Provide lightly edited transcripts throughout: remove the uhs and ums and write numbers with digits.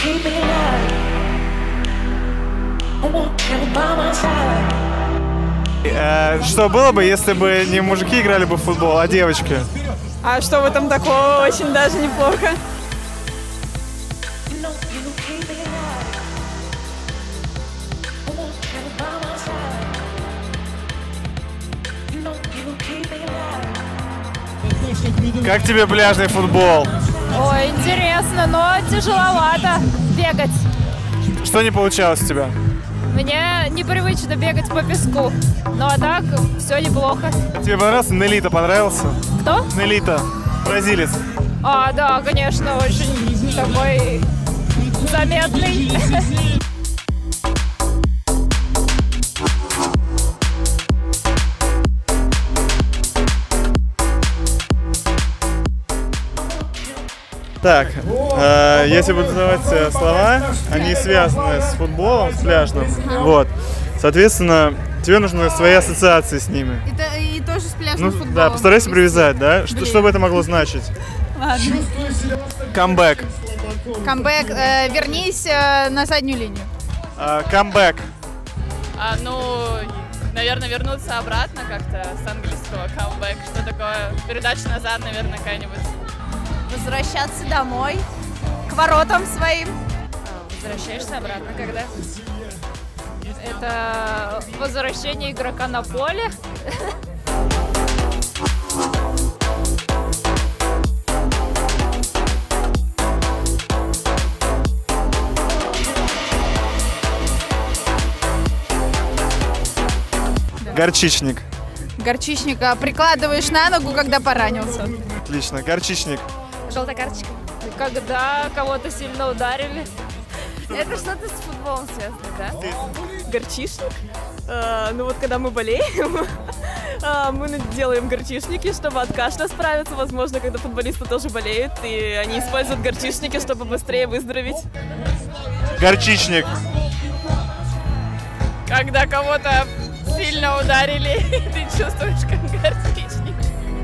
Что было бы, если бы не мужики играли бы в футбол, а девочки? А что в этом такого? Очень даже неплохо. Как тебе пляжный футбол? Ой, интересно, но тяжеловато бегать. Что не получалось у тебя? Мне непривычно бегать по песку. Ну а так, все неплохо. Тебе понравился? Нелита понравился? Кто? Нелита, бразилец. А, да, конечно, очень такой заметный. Так, если буду называть слова, они связаны с футболом, с пляжным. Вот. Соответственно, тебе нужны свои ассоциации с ними. И тоже с пляжным футболом. Да, постарайся привязать, да? Что бы это могло значить? Ладно. Камбэк. Камбэк. Вернись на заднюю линию. Камбэк. Ну, наверное, вернуться обратно как-то с английского. Камбэк. Что такое? Передача назад, наверное, какая-нибудь. Возвращаться домой, к воротам своим. Возвращаешься обратно когда? Это возвращение игрока на поле. Горчичник. Горчичника прикладываешь на ногу, когда поранился. Отлично. Горчичник. Желтая карточка. Когда кого-то сильно ударили. Это что-то с футболом связано, да? Горчишник? Ну вот когда мы болеем, мы делаем горчишники, чтобы от кашля справиться. Возможно, когда футболисты тоже болеют, и они используют горчишники, чтобы быстрее выздороветь. Горчичник. Когда кого-то сильно ударили, ты чувствуешь, как горчичник.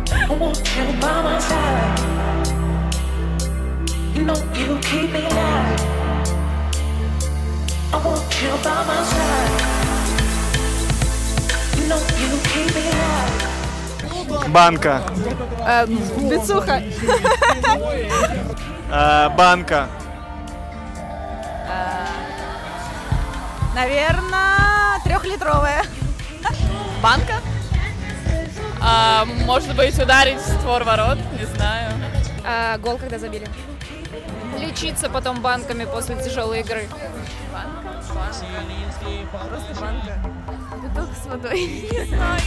Банка. Бицуха. Банка. Наверное, 3-литровая. Банка? Может быть, ударить в створ ворот, не знаю. Гол, когда забили. Лечиться потом банками после тяжелой игры. Банка? Просто банка. Бутылка с водой, не знаю.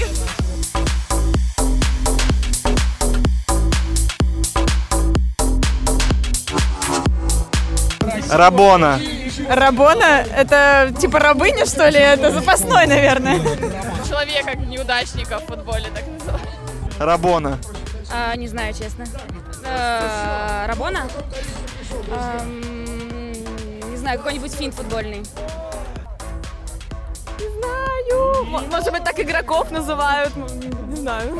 Рабона. Рабона? Это типа рабыня, что ли? Это запасной, наверное. Человека, неудачника в футболе, так называют. Рабона. Не знаю, честно. Рабона? Не знаю, какой-нибудь финт футбольный. Не знаю. Может быть, так игроков называют. Не знаю.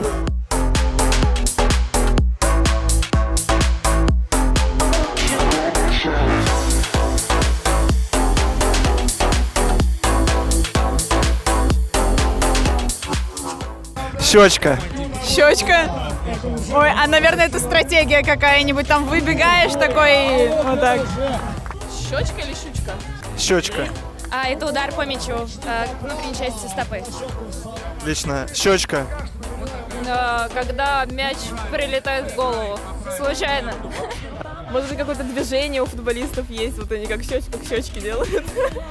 Щечка. Щечка? Ой, наверное, это стратегия какая-нибудь. Там выбегаешь такой, вот так. Щечка или щучка? Щечка. Это удар по мячу, внутренней части стопы. Отлично. Щечка. Когда мяч прилетает в голову. Случайно. Может быть, какое-то движение у футболистов есть, вот они как щечки делают.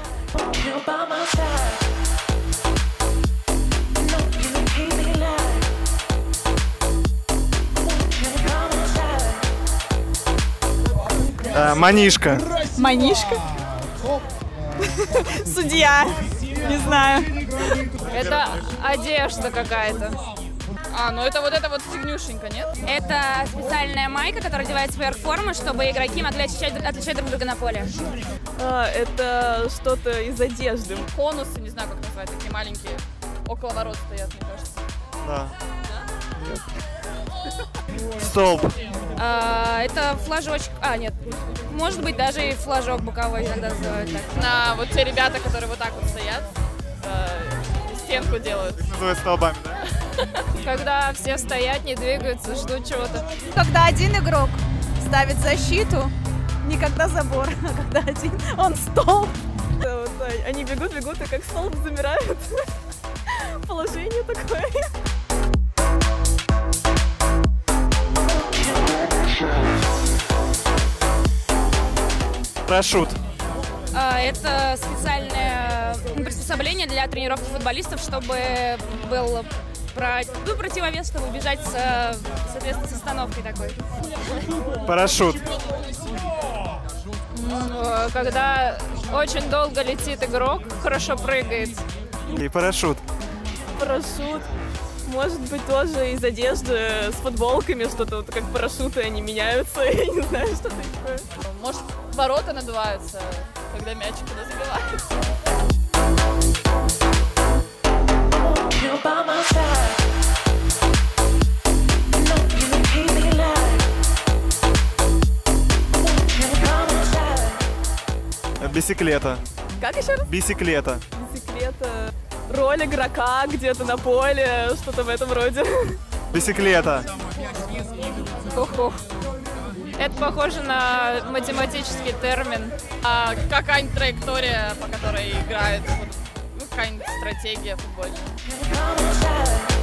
Манишка. Манишка? Судья. Не знаю. Это одежда какая-то. Ну это вот фигнюшенька, нет? Это специальная майка, которая одевается поверх формы, чтобы игроки могли отличать друг друга на поле. Это что-то из одежды. Конусы, не знаю, как назвать, такие маленькие. Около ворот стоят, мне кажется. Да. Да? Столб. Это флажочек. Нет. Может быть, даже и флажок боковой иногда называют так. На вот те ребята, которые вот так вот стоят, стенку делают. Называют столбами, да? Когда все стоят, не двигаются, ждут чего-то. Когда один игрок ставит защиту, не когда забор, а когда один, он столб. Вот, они бегут, и как столб замирают. Положение такое. Парашют. Это специальное приспособление для тренировки футболистов, чтобы был противовес, чтобы убежать соответственно, с остановкой такой. Парашют. Когда очень долго летит игрок, хорошо прыгает. И парашют. Парашют. Может быть, тоже из одежды с футболками, что-то вот как парашюты, они меняются, я не знаю, что-то такое. Может, ворота надуваются, когда мячик туда забивают. Бисиклета. Как еще раз? Бисиклета. Бисиклета. Роль игрока где-то на поле, что-то в этом роде. Бисиклета. Ох-ох. Это похоже на математический термин. А какая-нибудь траектория, по которой играют, какая-нибудь стратегия футбольная.